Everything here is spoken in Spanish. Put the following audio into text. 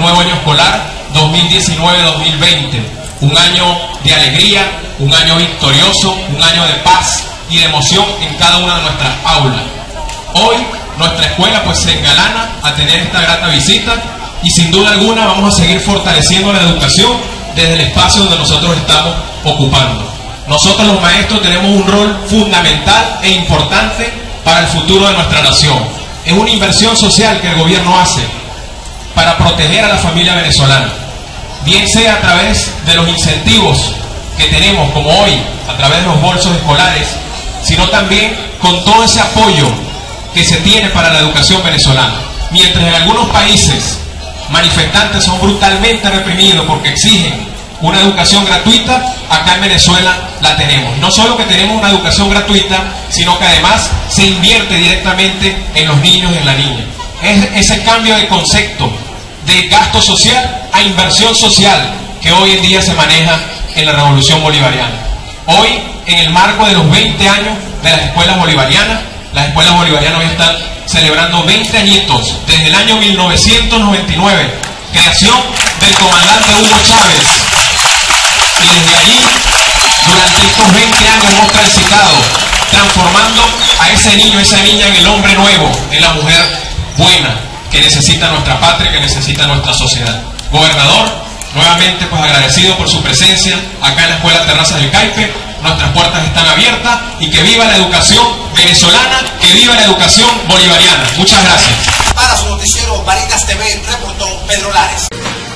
nuevo año escolar 2019-2020. Un año de alegría, un año victorioso, un año de paz y de emoción en cada una de nuestras aulas. Hoy nuestra escuela pues se engalana a tener esta grata visita y sin duda alguna vamos a seguir fortaleciendo la educación desde el espacio donde nosotros estamos ocupando. Nosotros los maestros tenemos un rol fundamental e importante para el futuro de nuestra nación. Es una inversión social que el gobierno hace para proteger a la familia venezolana, bien sea a través de los incentivos que tenemos, como hoy, a través de los bolsos escolares, sino también con todo ese apoyo que se tiene para la educación venezolana. Mientras en algunos países manifestantes son brutalmente reprimidos porque exigen una educación gratuita, acá en Venezuela la tenemos. No solo que tenemos una educación gratuita, sino que además se invierte directamente en los niños y en la niña. Es ese cambio de concepto de gasto social a inversión social que hoy en día se maneja en la Revolución Bolivariana. Hoy, en el marco de los 20 años de las escuelas bolivarianas hoy están celebrando 20 añitos, desde el año 1999, creación del comandante Hugo Chávez. Y desde allí, durante estos 20 años hemos transitado, transformando a ese niño, esa niña en el hombre nuevo, en la mujer buena, que necesita nuestra patria, que necesita nuestra sociedad. Gobernador, nuevamente pues agradecido por su presencia acá en la Escuela Terrazas del Caipe. Nuestras puertas están abiertas y que viva la educación venezolana, que viva la educación bolivariana. Muchas gracias. Para su noticiero Varitas TV, reportó Pedro Lares.